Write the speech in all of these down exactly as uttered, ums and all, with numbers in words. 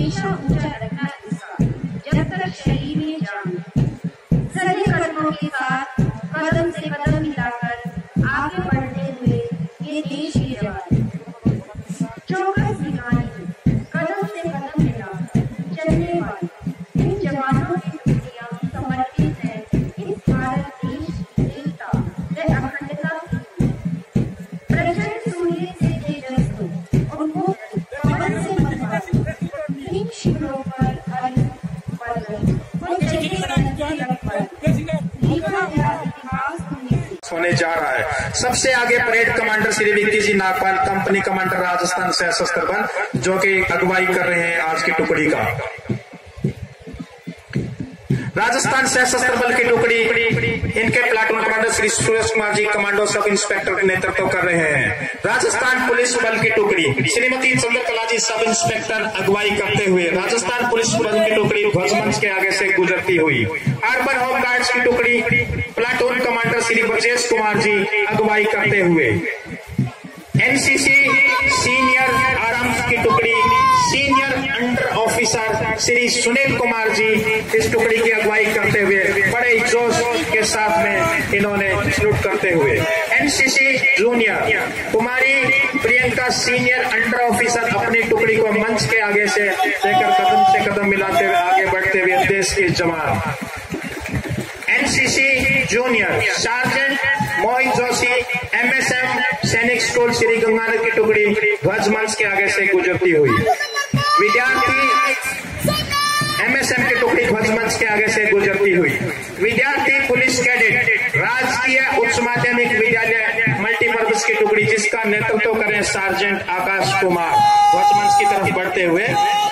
हमेशा ऊंचा रखना इसका, जब तक शरीर में जान। सही कदमों के साथ कदम से कदम मिलाकर आगे बढ़ते हुए ये देश के जवान, चौकस निगाहें कदम से कदम मिलाकर चलने वाले इन जवानों की टुकड़ियां समर्पित है इस भारत देश की एकता व अखंडता की। प्रचंड सूर्य से तेजस को उनको पवन से मनवाई, इन शिखरों पर हर पल वो होने जा रहा है। सबसे आगे parade commander Shri Vicky ji Nagpal, company commander Rajasthan सशस्त्र बल, जो कि अगुवाई कर रहे हैं आज की टुकड़ी का। राजस्थान सशस्त्र बल की टुकड़ी, इनके platoon commander Shri Suresh Kumar ji commando sub inspector के नेतृत्व कर रहे हैं। राजस्थान पुलिस बल की टुकड़ी श्रीमती चंद्रकला जी सब इंस्पेक्टर अगुवाई करते हुए राजस्थान पुलिस बल की टुकड़ी ध्वजमंच के आगे से गुजरती हुई। अर्बन होमगार्ड्स की टुकड़ी प्लाटून कमांडर श्री ब्रजेश कुमार जी अगुवाई करते हुए। एनसीसी सीनियर आर्म्स की टुकड़ी senior under officer Shri Sunil Kumar ji इस टुकड़ी की अगुवाई करते हुए बड़े जोश के साथ में इन्होंने सल्यूट करते हुए। NCC junior Kumari Priyanka senior under officer अपनी टुकड़ी को मंच के आगे से लेकर कदम से कदम मिलाते हुए आगे बढ़ते हुए देश के जवान। NCC junior sergeant Mohit Joshi MSM सैनिक स्कूल श्री गंगानगर की टुकड़ी ध्वज मंच के आगे से गुजरती हुई। विद्यार्थी एमएसएम की टुकड़ी ध्वज मंच के आगे से गुजरती हुई। विद्यार्थी पुलिस कैडेट राजकीय उच्च माध्यमिक विद्यालय मल्टीपर्पज की टुकड़ी जिसका नेतृत्व करें सार्जेंट आकाश कुमार ध्वज मंच की तरफ बढ़ते हुए।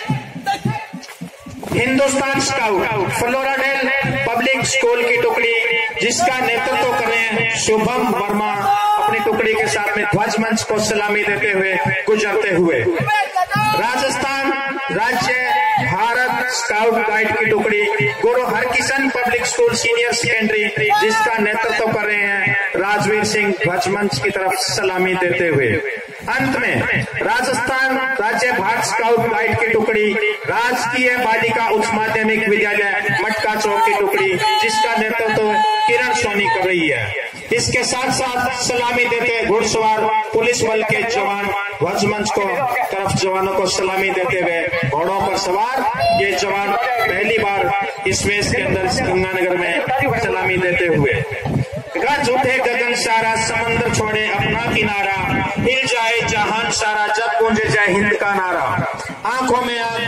Hindustan scout Floradale public school की टुकड़ी जिसका नेतृत्व करें शुभम वर्मा अपनी टुकड़ी के साथ में ध्वज मंच को सलामी देते हुए गुजरते हुए। राजस्थान राज्य भारत स्काउट गाइड की टुकड़ी Guru Harkishan public school senior secondary जिसका नेतृत्व कर रहे हैं राजवीर सिंह ध्वज मंच की तरफ सलामी देते हुए। अंत में राजस्थान राज्य भारत स्काउट गाइड की टुकड़ी राजकीय बालिका उच्च माध्यमिक विद्यालय मटका चौक की टुकड़ी जिसका नेतृत्व किरण सोनी कर रही है। इसके साथ साथ सलामी देते घुड़सवार पुलिस बल के जवान ध्वज मंच को तरफ जवानों को सलामी देते हुए घोड़ों पर सवार ये जवान पहली बार इस वेश के अंदर गंगानगर में सलामी देते हुए। गज उठे गगन सारा समंदर छोड़े अपना किनारा, हिल जाए जहान सारा जब गूंजे जाए हिंद का नारा। आंखों में